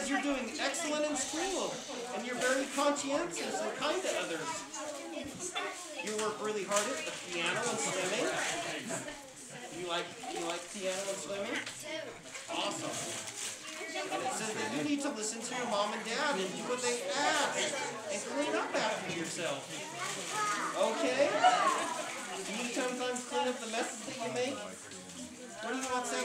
says you're doing excellent in school, and you're very conscientious and kind to others. You work really hard at the piano and swimming. You like piano and swimming? Awesome. And it says that you need to listen to your mom and dad and do what they ask and clean up after yourself. Okay? Do you sometimes clean up the messes that you make? What do you want to say?